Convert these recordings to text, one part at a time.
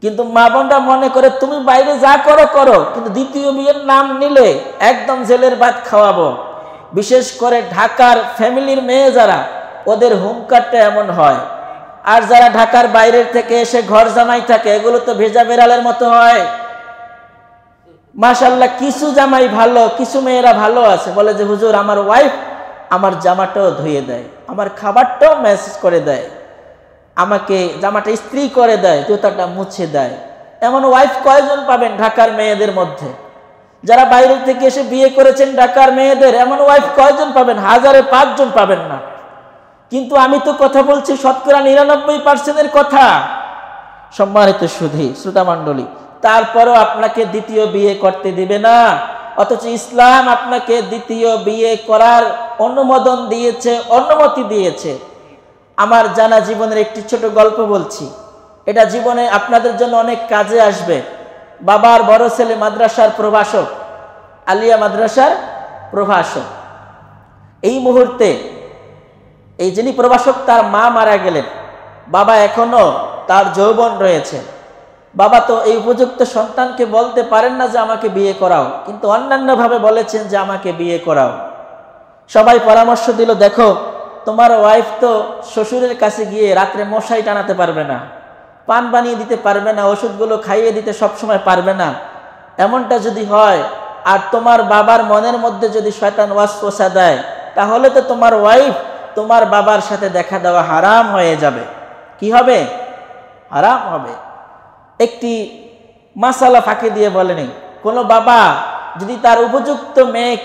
কিন্তু মা বোনরা মনে করে তুমি বাইরে যা করো করো, কিন্তু দ্বিতীয় বিয়ের নাম নিলে একদম জেলের ভাত খাওয়াবো। বিশেষ করে ঢাকার ফ্যামিলির মেয়ে যারা, ওদের হুঙ্কারটা এমন হয়। আর যারা ঢাকার বাইরের থেকে এসে ঘর জামাই থাকে, এগুলো তো ভেজা বেড়ালের মতো হয়। মাশাআল্লাহ, কিছু জামাই ভালো, কিছু মেয়েরা ভালো আছে, বলে যে হুজুর আমার ওয়াইফ আমার জামাটাও ধুয়ে দেয়, আমার খাবারটাও মেসেজ করে দেয়, আমাকে জামাটা ইস্ত্রি করে দেয়, জুতাটা মুছে দেয়। এমন ওয়াইফ কয়জন পাবেন ঢাকার মেয়েদের মধ্যে? যারা বাইরে থেকে এসে বিয়ে করেছেন ঢাকার মেয়েদের, এমন ওয়াইফ কয়জন পাবেন? 1000-এ 5 জন পাবেন না। কিন্তু আমি তো কথা বলছি শতকরা 99% কথা। সম্মানিত সুধী শ্রোতা মণ্ডলী, তারপরও আপনাকে দ্বিতীয় বিয়ে করতে দিবে না। অথচ ইসলাম আপনাকে দ্বিতীয় বিয়ে করার অনুমোদন দিয়েছে, অনুমতি দিয়েছে। আমার জানা জীবনের একটি ছোট গল্প বলছি, এটা জীবনে আপনাদের জন্য অনেক কাজে আসবে। বাবার বড় ছেলে মাদ্রাসার প্রভাষক, আলিয়া মাদ্রাসার প্রভাষক। এই মুহূর্তে এই যিনি প্রভাষক, তার মা মারা গেলেন, বাবা এখনো তার যৌবন রয়েছে। বাবা তো এই উপযুক্ত সন্তানকে বলতে পারেন না যে আমাকে বিয়ে করাও, কিন্তু অন্যান্যভাবে বলেছেন যে আমাকে বিয়ে করাও। সবাই পরামর্শ দিল, দেখো তোমার ওয়াইফ তো শ্বশুরের কাছে গিয়ে রাত্রে মশাই টানাতে পারবে না, পান বানিয়ে দিতে পারবে না, ওষুধগুলো খাইয়ে দিতে সবসময় পারবে না। এমনটা যদি হয় আর তোমার বাবার মনের মধ্যে যদি শয়তান ওয়াসওয়াসা দেয়, তাহলে তো তোমার ওয়াইফ তোমার বাবার সাথে দেখা দেওয়া হারাম হয়ে যাবে। কি হবে? হারাম হবে। একটি মাসালা ফাঁকি দিয়ে বলেনি, কোনো বাবা যদি তার উপযুক্ত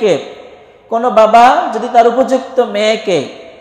মেয়েকে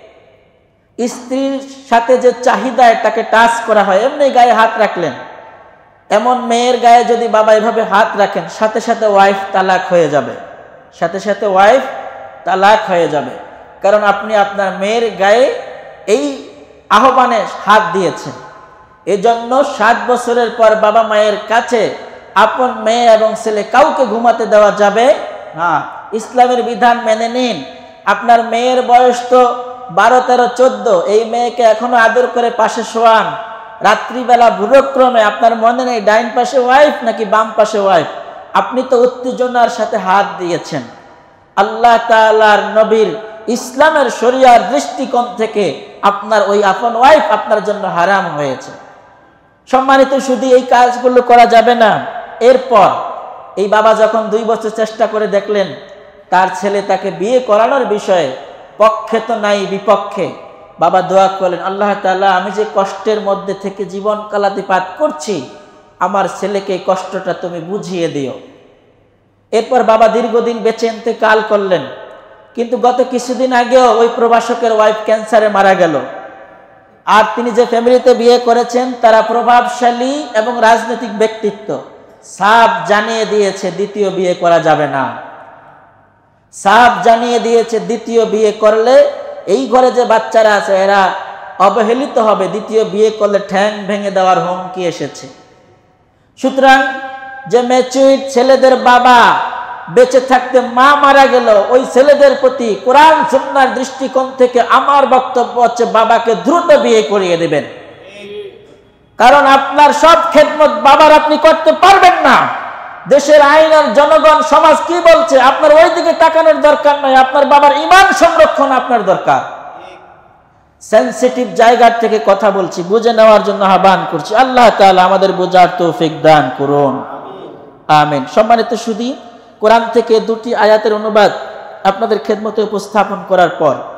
স্ত্রীর সাথে যে চাহিদায় তাকে টাচ করা হয়, এমনি গায়ে হাত রাখলেন, এমন মেয়ের গায়ে যদি বাবা এভাবে হাত রাখেন, সাথে সাথে ওয়াইফ তালাক হয়ে যাবে, সাথে সাথে ওয়াইফ তালাক হয়ে যাবে। কারণ আপনি আপনার মেয়ের গায়ে এই আহ্বানে হাত দিয়েছেন। এজন্য 7 বছরের পর বাবা মায়ের কাছে আপন মেয়ে এবং ছেলে কাউকে ঘুমাতে দেওয়া যাবে না। ইসলামের বিধান মেনে নিন। আপনার মেয়ের বয়স তো 12, 13, 14, এই মেয়েকে এখনো আদর করে পাশে শোয়ান। রাত্রিবেলা ভুলক্রমে আপনার মনে নেই ডাইন পাশে ওয়াইফ নাকি বাম পাশে ওয়াইফ, আপনি তো উত্তেজনার সাথে হাত দিয়েছেন। আল্লাহ তাআলার নবীর ইসলামের শরিয়ার দৃষ্টিকোণ থেকে আপনার ওই আপন ওয়াইফ আপনার জন্য হারাম হয়েছে। সম্মানিত শুধু এই কাজগুলো করা যাবে না। এরপর এই বাবা যখন 2 বছর চেষ্টা করে দেখলেন তার ছেলে তাকে বিয়ে করানোর বিষয়ে পক্ষে তো নাই, বিপক্ষে, বাবা দোয়া করলেন, আল্লাহ তাআলা আমি যে কষ্টের মধ্যে থেকে জীবন কালাতিপাত করছি, আমার ছেলেকে এই কষ্টটা তুমি বুঝিয়ে দিও। এরপর বাবা দীর্ঘদিন বেঁচে ইন্তেকাল করলেন। কিন্তু গত কিছুদিন আগেও ওই প্রভাষকের ওয়াইফ ক্যান্সারে মারা গেল। আর তিনি যে ফ্যামিলিতে বিয়ে করেছেন তারা প্রভাবশালী এবং রাজনৈতিক ব্যক্তিত্ব। সাফ জানিয়ে দিয়েছে দ্বিতীয় বিয়ে করা যাবে না। সাফ জানিয়ে দিয়েছে দ্বিতীয় বিয়ে করলে এই ঘরে যে বাচ্চারা আছে এরা অবহেলিত হবে, দ্বিতীয় বিয়ে করলে ঠ্যাং ভেঙে দেওয়ার হুমকি এসেছে। সুতরাং যে ম্যাচুইড ছেলেদের বাবা বেঁচে থাকতে মা মারা গেল, ওই ছেলেদের প্রতি কোরআন সুন্নাহর দৃষ্টিকোণ থেকে আমার বক্তব্য হচ্ছে বাবাকে দ্রুত বিয়ে করিয়ে দেবেন। কারণ আপনার সব খেদমত বাবার আপনি করতে পারবেন না। দেশের আইন আর জনগণ সমাজ কি বলছে আপনার ওই দিকে তাকানোর দরকার নয়, আপনার বাবার ঈমান সংরক্ষণ আপনার দরকার। সেনসিটিভ জায়গা থেকে কথা বলছি, বুঝে নেওয়ার জন্য আহ্বান করছি। আল্লাহ তাআলা আমাদের বোঝার তৌফিক দান করুন, আমিন। সম্মানিত সুধী, কোরআন থেকে 2টি আয়াতের অনুবাদ আপনাদের খেদমতে উপস্থাপন করার পর